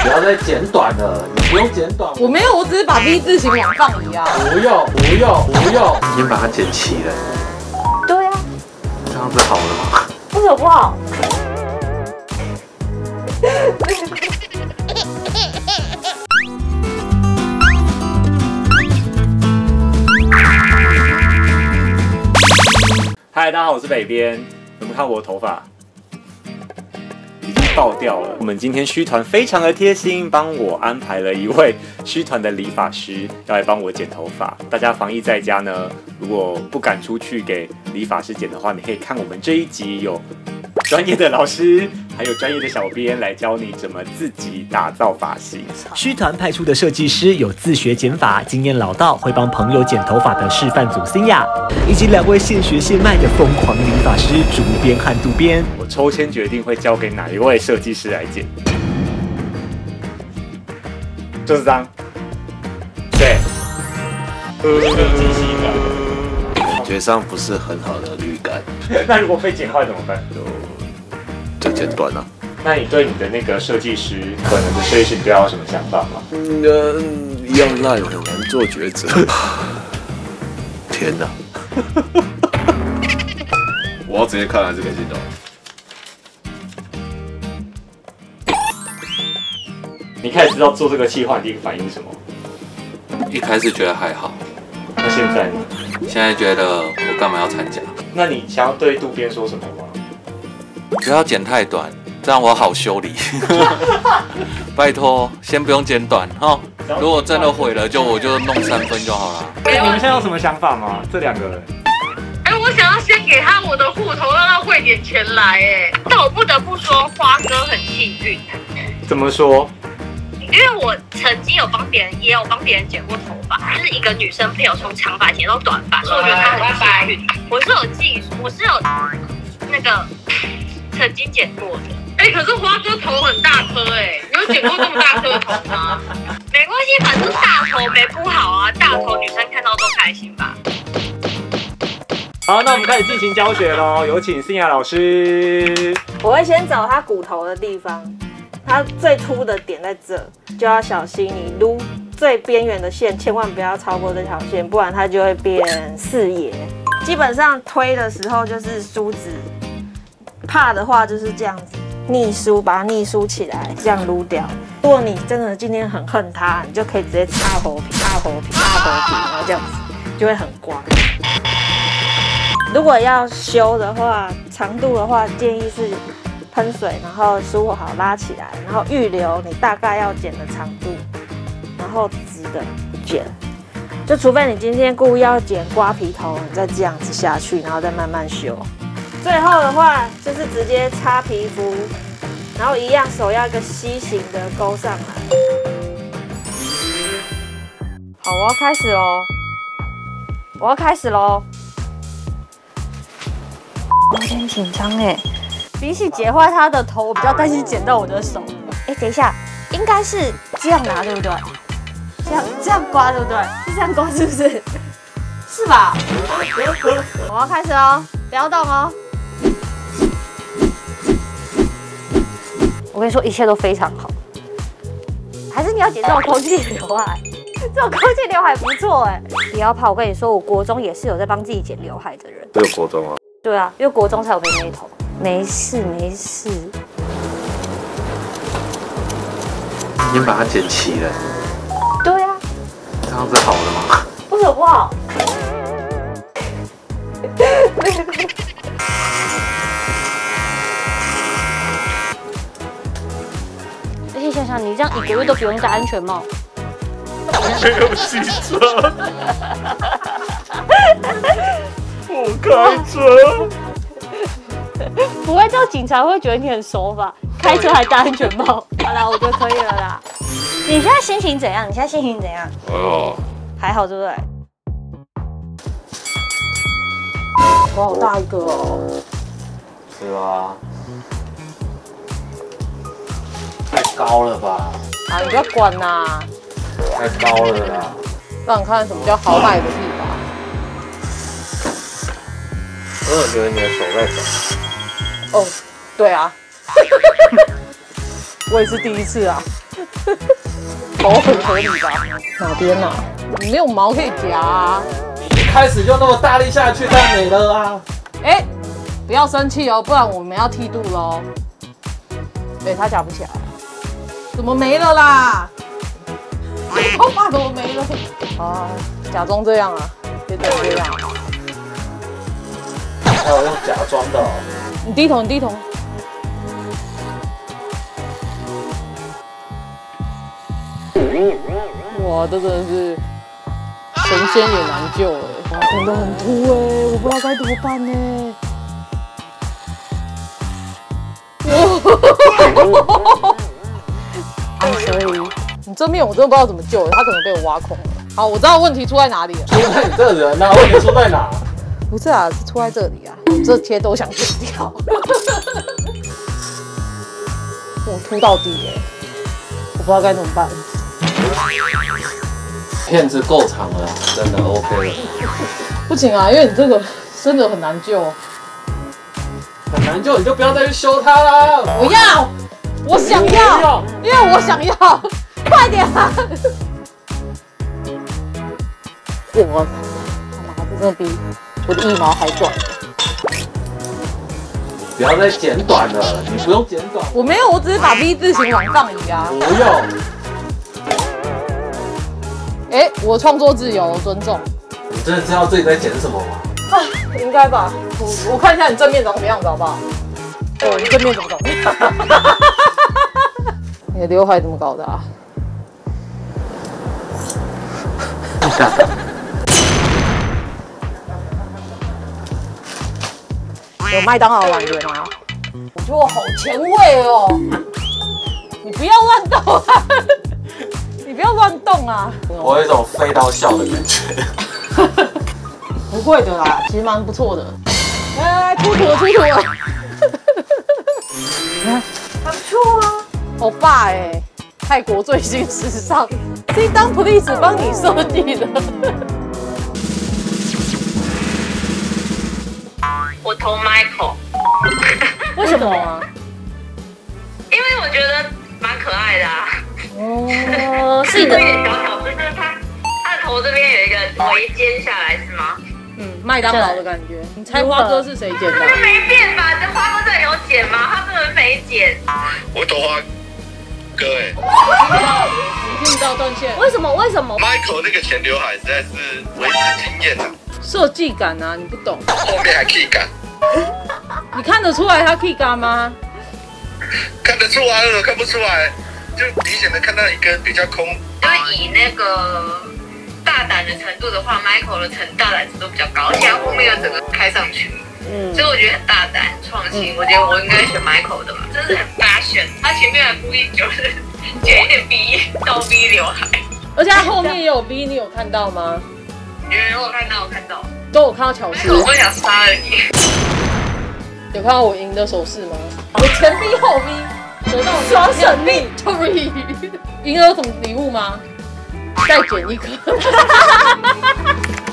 不要再剪短了，你不用剪短。 我没有，我只是把 V 字形往上移啊。 不用，先把它剪齐了。 对啊， 这样子好了吗？ 为什么不好？ 嗨，大家好，我是北边。有没有看我的头发？已经爆掉了。我们今天虚团非常的贴心，帮我安排了一位虚团的理发师要来帮我剪头发。大家防疫在家呢，如果不敢出去给理发师剪的话，你可以看我们这一集有专业的老师，还有专业的小编来教你怎么自己打造发型。 虚团派出的设计师有自学剪发、经验老道、会帮朋友剪头发的示范组辛雅，以及2位现学现卖的疯狂理发师竹编和渡边。 我抽签决定会交给哪一位设计师来剪，就是这样。对， 感觉上不是很好的绿感， 那如果被剪坏怎么办？ 就剪短了。 那你对你的那个设计师可能的设计师，你对他有什么想法吗？ 一样烂，很难做抉择。天哪！我要直接看还是可以剪短？ 你开始知道做这个企划，你第一个反应是什么？ 一开始觉得还好， 那现在呢？ 现在觉得我干嘛要参加？ 那你想要对渡边说什么吗？ 不要剪太短，这样我好修理。拜托，先不用剪短哈。如果真的毁了，我就弄3分就好了。 你们现在有什么想法吗？这2个人？ 我想要先给他我的户头，让他汇点钱来但我不得不说，花哥很幸运。 怎么说？ 因为我曾经有帮别人，也有帮别人剪过头发，就是一个女生朋友从长发剪到短发，所以我觉得她很幸运。我是有那个曾经剪过的。可是花哥头很大颗你有剪过这么大颗的头吗？没关系，反正大头没不好啊，大头女生看到都开心吧。 好，那我们开始进行教学喽，有请辛雅老师。 我会先找他骨头的地方，它最凸的点在这，就要小心你撸最边缘的线，千万不要超过这条线，不然它就会变4野。基本上推的时候就是梳子，怕的话就是这样子逆梳，把它逆梳起来，这样撸掉。如果你真的今天很恨它，你就可以直接擦头皮，然后这样子就会很刮。如果要修的话，长度的话，建议是喷水，然后梳好拉起来，然后预留你大概要剪的长度，然后直的剪。就除非你今天故意要剪刮皮头，你再这样子下去，然后再慢慢修。最后的话就是直接擦皮肤，然后一样手要一个 C 型的勾上来。好，我要开始喽。我有点紧张比起剪坏他的头，我比较担心剪到我的手。等一下，应该是这样拿，对不对？这样刮，对不对？是这样刮，是不是？是吧？我要开始哦，不要动哦。我跟你说，一切都非常好。还是你要剪这种空气刘海？这种空气刘海不错不要怕，我跟你说，我国中也是有在帮自己剪刘海的人。 只有国中啊？ 对啊，因为国中才有妹妹头。没事。 先把它剪齐了。 对啊， 这样子好了吗？ 为什么不好？而且想想，你这样1个月都不用戴安全帽。 没有洗车。我开车。 不会叫警察会觉得你很熟吧？开车还戴安全帽。好啦，我觉得可以了啦。你现在心情怎样？还好，对不对？哇，好大一个哦。 是啊。太高了吧？ 啊，你不要管啦。 太高了啦。 让你看什么叫豪迈的地方。 我有觉得你的手在抖。 哦，对啊。我也是第一次啊。 头很合理吧？哪边啊？你没有毛可以夹啊！ 你一开始就那么大力下去，太美了啊！ 哎，不要生气哦，不然我们要剃度喽。对，它夹不起来，怎么没了啦？头发怎么没了？啊，假装这样啊，别这样。 还有用假装的哦。 你低头，你低头。哇，这真的是神仙也难救哎！哇，真的很秃哎，我不知道该怎么办呢。所以你正面我真的不知道怎么救，他可能被我挖空了。好，我知道问题出在哪里了。 出在你这人啊，问题出在哪？ 不是啊，是出在这里啊，这些都想剪掉。我秃到底哎，我不知道该怎么办。 片子够长了，真的 OK 了。 不行啊，因为你这个真的很难救。 很难救，你就不要再去修它啦。 我要，我想要，因为我想要，快点啊！我他妈这真的比我的腋毛还短。 不要再剪短了，你不用剪短。 我没有，我只是把 V 字形往上移啊。 不用。 哎，我创作自由，尊重。 你真的知道自己在剪什么吗？ 啊，应该吧。我看一下你正面长什么样子好不好？哦，你正面怎么长？你的刘海怎么搞的啊？有麦当劳来源吗？我觉得我好前卫哦！你不要乱动啊！你不要乱动啊！ 我有一种飞到笑的感觉。 不会的啦，其实蛮不错的。来，出土了，出土了！ 还不错啊。 欧巴哎，泰国最新时尚，这当 Please 帮你设计的。 我投 Michael， 为什么啊？ 因为我觉得蛮可爱的啊。 哦， 是的。有点小小，就是他的头这边有一个围尖下来，是吗？ 嗯，麦当劳的感觉。你猜花哥是谁剪的？ 他没变吧？这花哥这里有剪吗？他根本没剪。 我投花哥哎。 你听到断线？ 为什么 ？Michael 那个前刘海实在是为之惊艳啊！ 设计感啊，你不懂。 后面还 key 感， 你看得出来他 key 感吗？ 看得出来了，看不出来，就明显的看到一根比较空。 就是以那个大胆的程度的话 ，Michael 的大胆程度比较高，而且他后面又整个开上去，所以我觉得很大胆、创新。我觉得我应该选 Michael 的吧，真是很大选。他前面还故意就是剪一点 V 到 V 刘海， 而且他后面也有 V， 你有看到吗？ 我看到， 都有看到巧思。 我想杀了你。 有看到我赢的手势吗？我前 V 后 V， 得到双胜利 ，Victory。赢了有什么礼物吗？再剪一颗。